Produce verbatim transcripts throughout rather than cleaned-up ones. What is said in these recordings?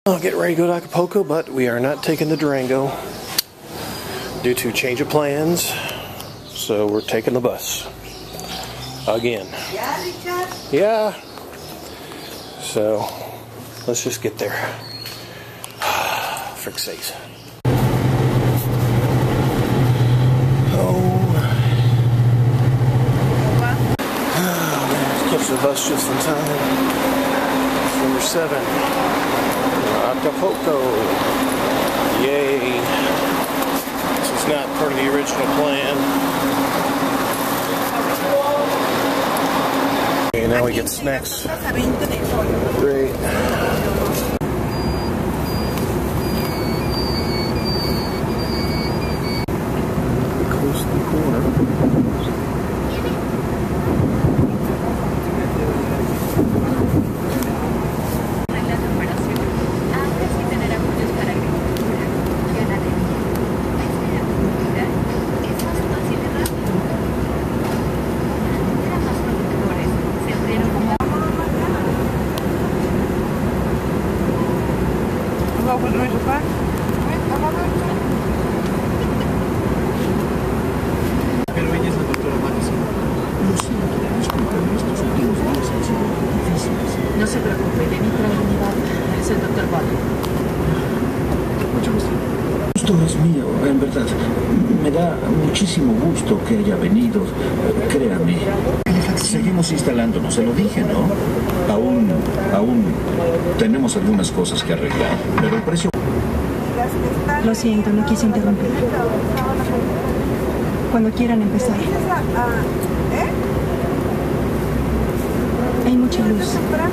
I'll get ready to go to Acapulco, but we are not taking the Durango due to change of plans. So we're taking the bus again. Yeah. So let's just get there. Frick's sakes. Oh. Oh man, catch the bus just in time. Number seven. Acapulco. Yay. This is not part of the original plan. Okay, now we get snacks. Great. Close to the corner. Pero ella es la doctora Madison. Lo siento, disculpen, estos últimos días han sido difíciles. No se preocupe, de mi tranquilidad es el doctor Bond. Mucho gusto. Esto es mío, en verdad. Me da muchísimo gusto que haya venido. Créame. Seguimos instalándonos, se lo dije, ¿no? Aún, aún tenemos algunas cosas que arreglar, pero el precio... Lo siento, no quise interrumpir. Cuando quieran empezar. Hay mucha luz.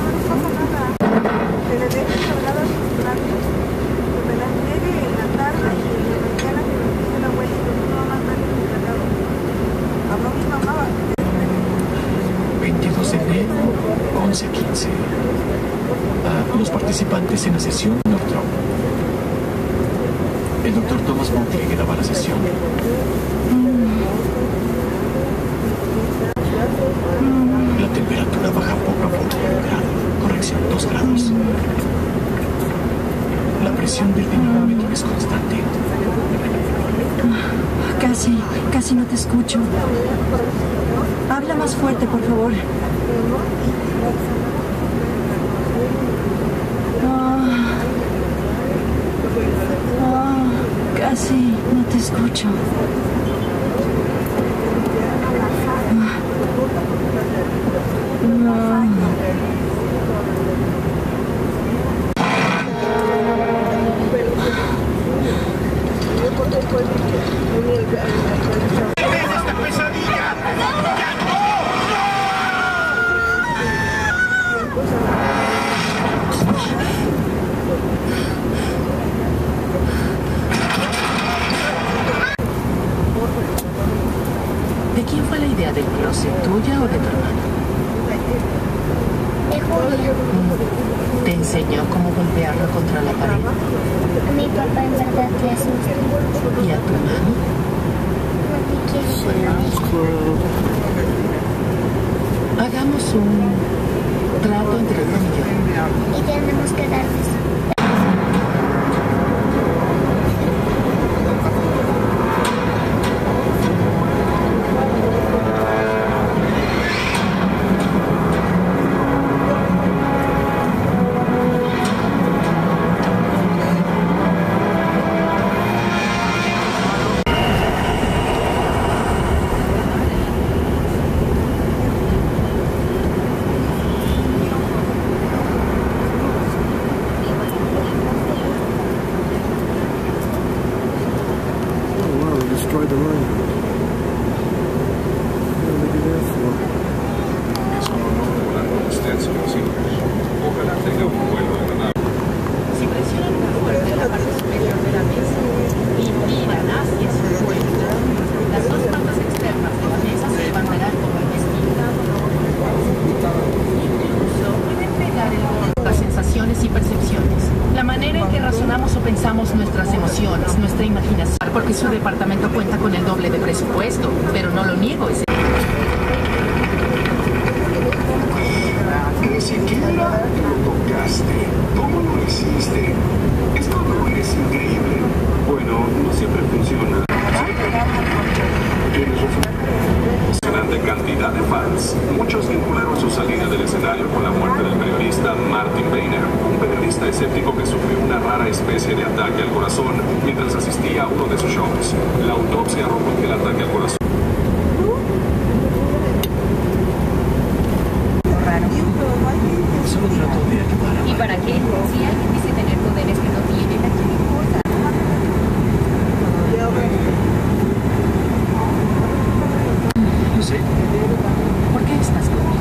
veintidós de enero, once quince. Ah, los participantes en la sesión Northrop. El doctor Thomas Montiel graba la sesión. La temperatura baja poco a poco, un grado. Corrección, dos grados. La presión del dinamómetro es constante. Casi, casi no te escucho. Habla más fuerte, por favor. Ah, ah, casi no te escucho. Ah, ah. ¿De quién fue la idea del closet? ¿Tuya o de tu hermano? De Julia. ¿Te enseñó cómo golpearlo contra la pared? Mi papá en verdad te asusta. ¿Y a tu hermano? No te quiero. Hagamos un trato entre tú y yo. Y tenemos que darles. Destroyed the room. What did they do that for? Es un honor volar con usted, señor Silver. Ojalá tenga un vuelo agradable. Si presionan muy fuerte la parte superior de la mesa y miran hacia su encuentro, las dos patas externas de la mesa se levantarán como el vestido. Incluso pueden pegar el orden, las sensaciones y percepciones, la manera en que razonamos o pensamos nuestras emociones, nuestra imaginación, porque su departamento cuenta con el doble de presupuesto, pero no lo niego. Es Ni siquiera lo tocaste. ¿Cómo lo hiciste? escéptico que sufrió una rara especie de ataque al corazón mientras asistía a uno de sus shows. La autopsia arrojó que el ataque al corazón. Raro. Solo trato de ayudar a ¿Y para qué? Si alguien dice tener poderes que no tiene, ¿a quién le importa? No sé. ¿Por qué estás conmigo?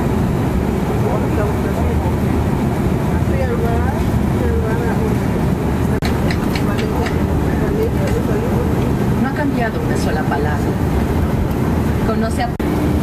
No ha cambiado una sola palabra. Conoce a...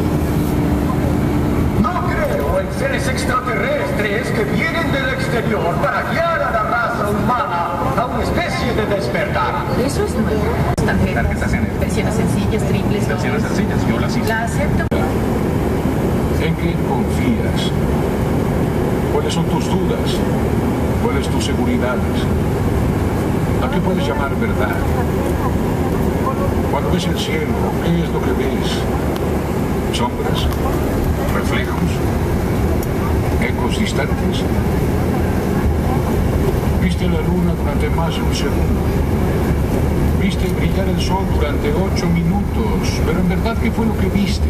No creo en seres extraterrestres que vienen del exterior para guiar a la raza humana a una especie de despertar. Eso es nuevo. Tarjetas, versiones sencillas, triples, Versiones dobles. sencillas, yo las hice. La acepto. ¿En qué confías? ¿Cuáles son tus dudas? ¿Cuáles tus seguridades? ¿A qué puedes llamar verdad? Cuando ves el cielo, ¿qué es lo que ves? ¿Sombras? ¿Reflejos? ¿Ecos distantes? ¿Viste la luna durante más de un segundo? ¿Viste brillar el sol durante ocho minutos? Pero en verdad, ¿qué fue lo que viste?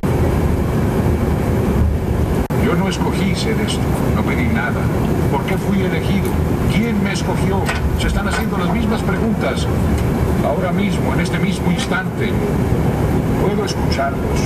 Yo no escogí ser esto, no pedí nada. ¿Por qué fui elegido? ¿Quién me escogió? Se están haciendo las mismas preguntas. Ahora mismo, en este mismo instante, puedo escucharlos.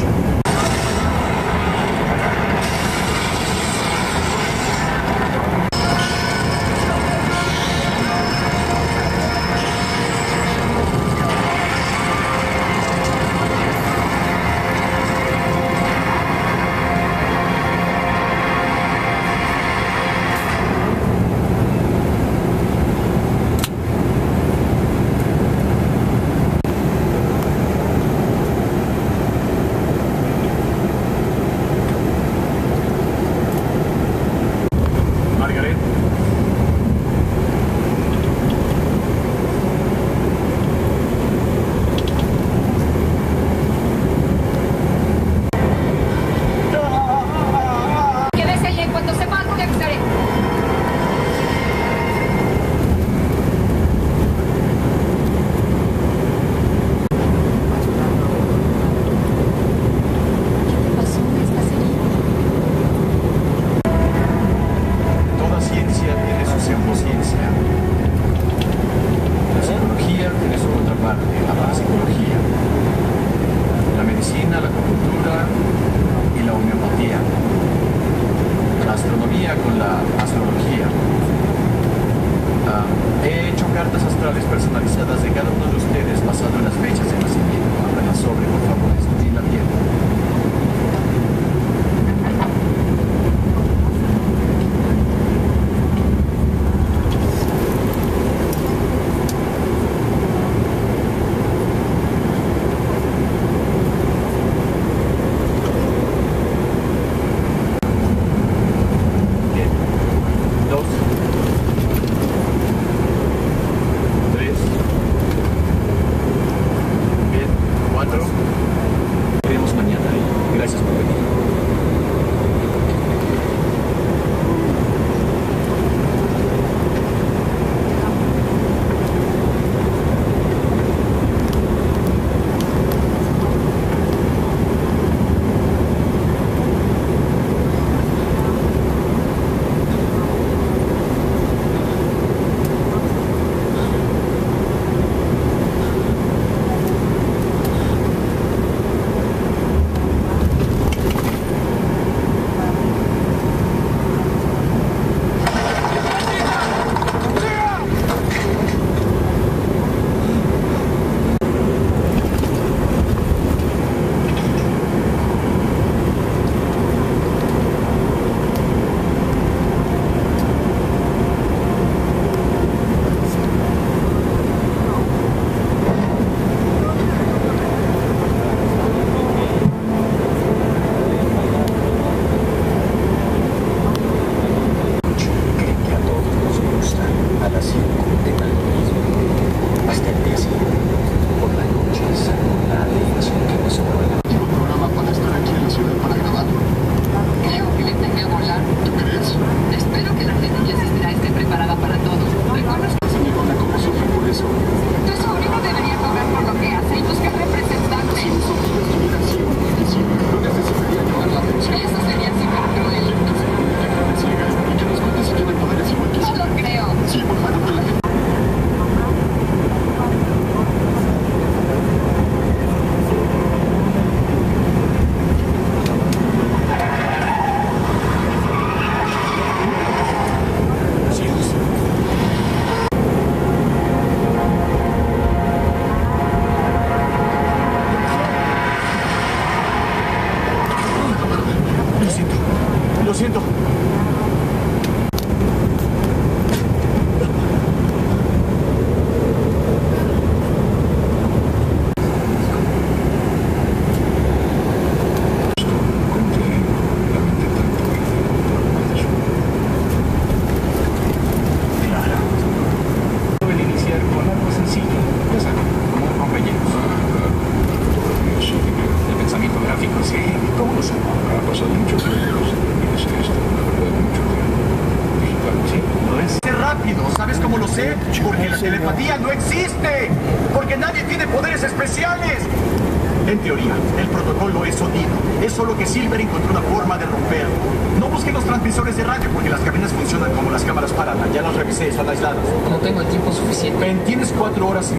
cómo lo sé? Porque la telepatía no existe. Porque nadie tiene poderes especiales. En teoría, el protocolo es sonido. Es solo que Silver encontró una forma de romperlo. No busquen los transmisores de radio porque las cabinas funcionan como las cámaras Faraday. Ya las revisé, están aisladas. No tengo el tiempo suficiente. Ben, tienes cuatro horas.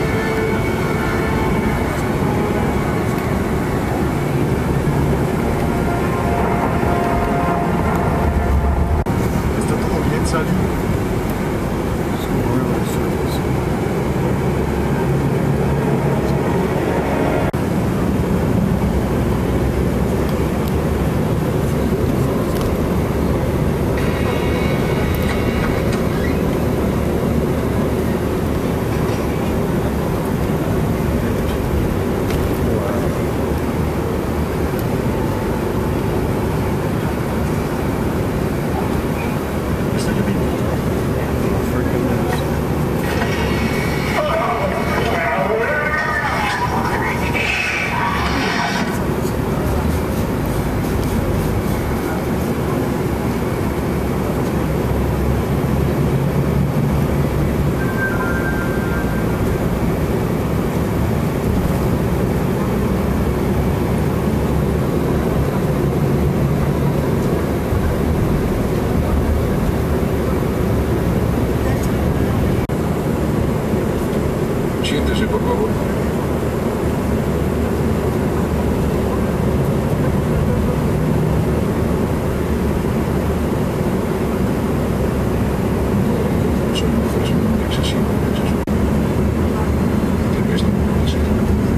¿Está todo bien, Sally? Siéntese, por favor. Soy una persona muy excesiva, tal vez no pueda ser.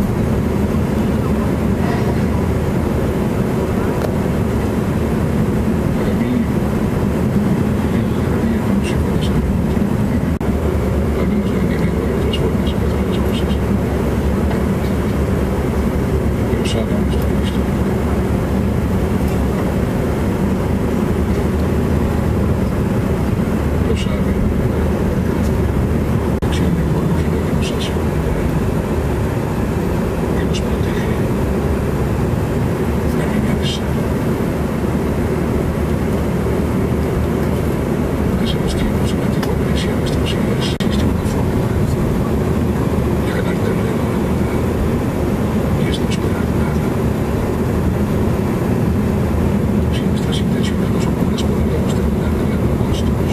Para mí, el cada día no se puede ser. Al menos no individuo de otras formas. Pero sabe nuestra historia. Lo sabe. La acción ecológica que nos hace. Que nos protege. La venganza. Desde los tiempos de la antigua Grecia, nuestros días, existe una forma de ganar terreno. Y es no esperar nada. Si nuestras intenciones no son buenas, podríamos terminar creando monstruos.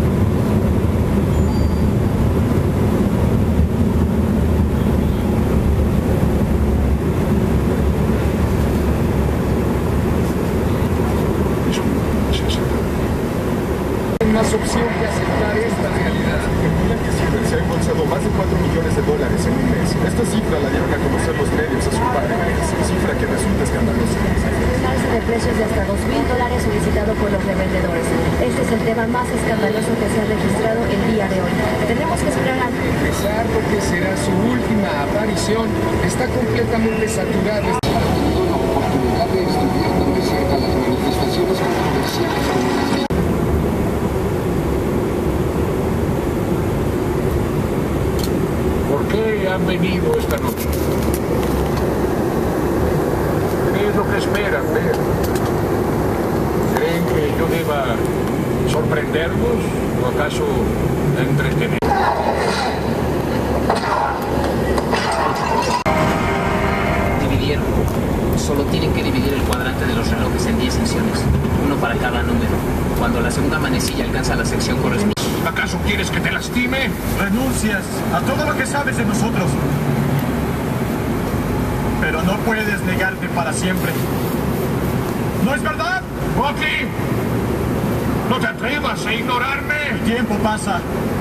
Disculpa, César. Más opción que aceptar esta realidad. Mira que Silver se ha embolsado más de cuatro millones de dólares en un mes. Esta cifra la dieron a conocer los medios hace un par de meses. Cifra que resulta escandalosa. Un alza de precios de hasta dos mil dólares solicitado por los revendedores. Este es el tema más escandaloso que se ha registrado el día de hoy. Tenemos que esperar a Empezar porque será su última aparición. Está completamente saturado. Ha tenido la oportunidad de estudiar de cerca las manifestaciones controversiales con el ¿Por qué han venido esta noche? ¿Qué es lo que esperan ver? ¿Creen que yo deba sorprenderlos o acaso entretener? Dividieron. Solo tienen que dividir el cuadrante de los relojes en diez secciones. Uno para cada número. Cuando la segunda manecilla alcanza la sección correspondiente. ¿Acaso quieres que te lastime? Renuncias a todo lo que sabes de nosotros. Pero no puedes negarte para siempre. ¿No es verdad? ¡Bucky! ¡No te atrevas a ignorarme! El tiempo pasa